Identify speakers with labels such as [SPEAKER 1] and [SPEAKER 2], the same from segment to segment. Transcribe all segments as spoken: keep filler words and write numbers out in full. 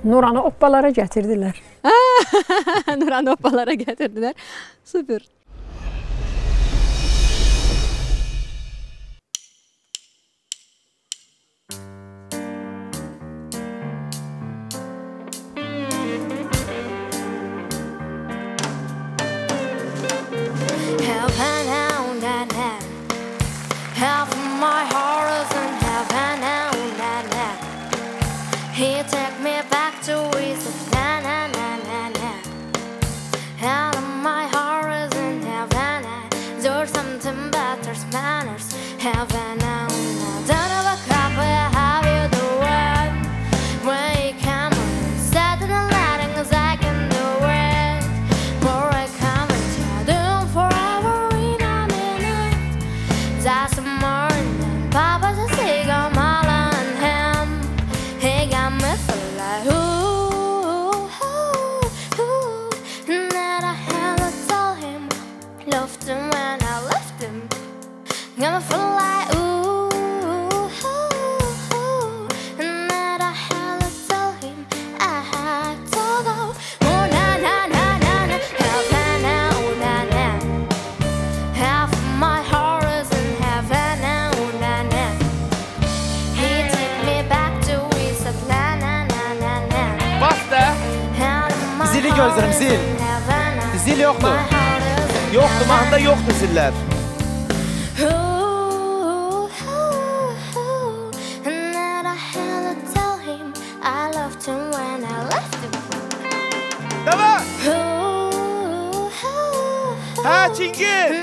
[SPEAKER 1] Nuranı oppalara gətirdilər.
[SPEAKER 2] Nuranı oppalara gətirdilər. Super.
[SPEAKER 3] Gözlerim zil. Zil yoktu. Yoktu, mahında yoktu ziller. Tamam. Ha Çingil.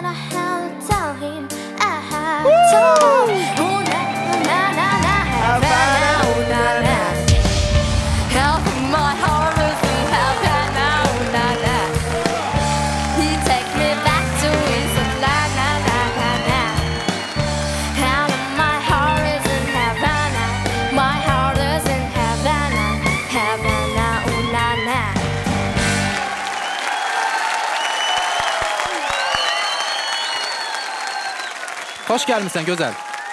[SPEAKER 4] Hoş gelmişsən Gözəl.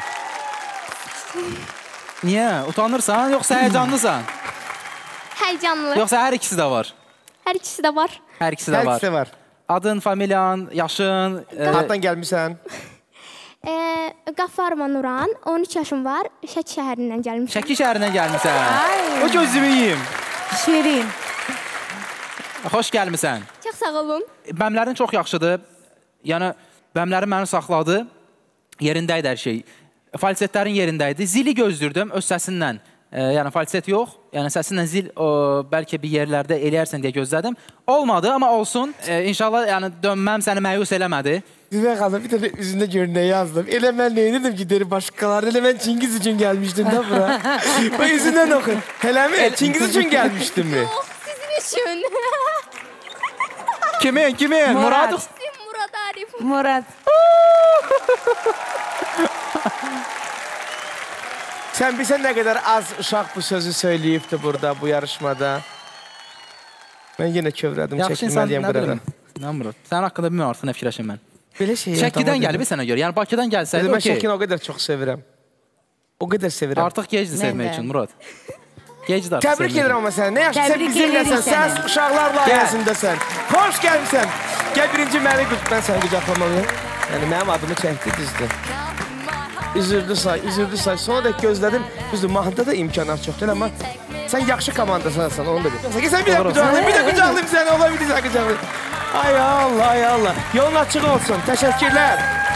[SPEAKER 4] Niye? Utanırsan yoksa heyecanlısan?
[SPEAKER 2] Heyecanlı.
[SPEAKER 4] Yoksa her ikisi de var?
[SPEAKER 2] Her ikisi de var.
[SPEAKER 4] Her ikisi de
[SPEAKER 3] Her
[SPEAKER 4] var.
[SPEAKER 3] ikisi de var.
[SPEAKER 4] Adın, familyan, yaşın?
[SPEAKER 3] Hardan gəlmişsən?
[SPEAKER 2] E, Qaffarova Nuran, on üç yaşım var. Şəki şəhərindən gəlmişəm.
[SPEAKER 4] Şəki şəhərindən gəlmişsən. O gözümü yiyeyim.
[SPEAKER 1] Şirin.
[SPEAKER 4] Hoş gəlmişsən.
[SPEAKER 2] Çox sağ olun.
[SPEAKER 4] Bəmlərin çox yaxşıdır. Yəni, bəmlərin məni saxladı. Yerindəydi hər şey. Falsetlərin yerindəydi. Zili gözlürdüm öz səsinlə. E, yəni falset yox. Yəni səsinlə zil o, bəlkə bir yerlərdə eləyərsən deyə gözlədim. Olmadı, amma olsun. E, İnşallah yəni dönməm səni məyus eləmədi.
[SPEAKER 3] Zübə xanım, bir də üzündə görün nə yazdım. Elə mən nə edirdim ki, deri başqaları. Elə mən Çingiz üçün gəlmişdim da bura. Bu üzündən oxun. Elə mi? Çingiz üçün gəlmişdim mi?
[SPEAKER 2] Yox, sizin üçün.
[SPEAKER 4] Kimin, kimin?
[SPEAKER 1] Murad.
[SPEAKER 4] Murad.
[SPEAKER 2] Murad Arif.
[SPEAKER 1] Murad.
[SPEAKER 3] Sən bilsən nə qədər az uşaq bu sözü söyləyibdi burada, bu yarışmada. Mən yenə kövrədim, çəkilməliyəm burada.
[SPEAKER 4] Nə Murad? Sənin haqqında bilmirəm artıq nə fikirləşim mən.
[SPEAKER 3] Belə şey
[SPEAKER 4] Şəkidən gəlib sənə görə. Yəni Bakıdan gəlsəydi
[SPEAKER 3] okey. Mən
[SPEAKER 4] okey.
[SPEAKER 3] Şəkini o qədər çox sevirəm. O qədər sevirəm.
[SPEAKER 4] Artıq gecdir sevmək üçün Murad. Gecdir artıq.
[SPEAKER 3] Təbrik edirəm amma sənə. Nə yaxşı, sən bizimləsən, sən uşaqlar layihəsindəsən. Xoş gəlmişsən. Gəl birinci məni mən səni qucaqlamalıyım. Yəni mənim adımı çəkdi, düzdür. Üzürdü say, üzürdü say. Sonra da gözlədim. Düzdür, mahnıda da imkanlar çoxdur, amma sən yaxşı komandasansan, onu da bil. Sən bir də qucaqlayım, bir də qucaqlayım səni, ola bilirsən qucaqlayım. Ay Allah, ay Allah. Yolun açıq olsun. Təşəkkürlər.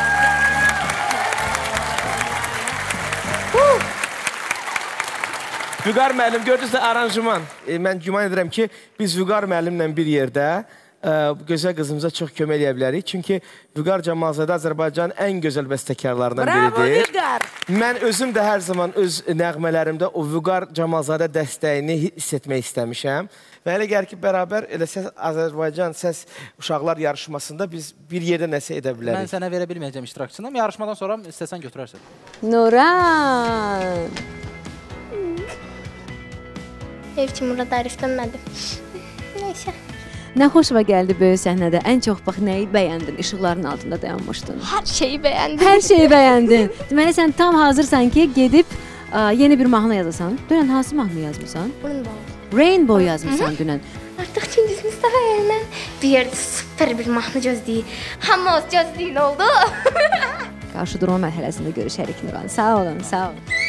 [SPEAKER 3] Vüqar müəllim, gördünüzsə aranjman. E, mən güman edirəm ki, biz Vüqar müəllimlə bir yerdə e, gözəl qızımıza çox kömək eləyə bilərik. Çünki Vüqar Camalzadə Azərbaycanın ən gözəl bəstəkarlarından biridir.
[SPEAKER 1] Bravo Vüqar.
[SPEAKER 3] Mən özüm də hər zaman öz nəğmələrimdə o Vüqar Camalzadə dəstəyini hiss etmək istəmişəm. Və elə gəlir ki, bərabər elə səs Azərbaycan səs uşaqlar yarışmasında biz bir yerdə nəsə edə bilərik.
[SPEAKER 4] Mən sənə verə bilməyəcəm iştirakçından. Yarışmadan sonra istəsən götürərsən.
[SPEAKER 2] Nuran. Ev ki, Murad Arif dönmədi. Neysə.
[SPEAKER 5] Nə xoşuma gəldi böyük səhnədə? Ən çox bax, nəyi bəyəndin? İşıqların altında dayanmışdın.
[SPEAKER 2] Hər şeyi bəyəndim.
[SPEAKER 5] Hər şeyi bəyəndin. Deməli, sən tam hazırsan ki, gedib ə, yeni bir mahnı yazasan. Dönən hansı mahnı yazmısan?
[SPEAKER 2] Burun bağlı.
[SPEAKER 5] Rainbow yazmısan dünən.
[SPEAKER 2] Artıq ikinci sinifdə yəni bir yerdə super bir mahnı gözləyir. Hamımız gözləyin oldu.
[SPEAKER 5] Qarşı durma mərhələsində görüşərik Nuran. Sağ olun, sağ olun.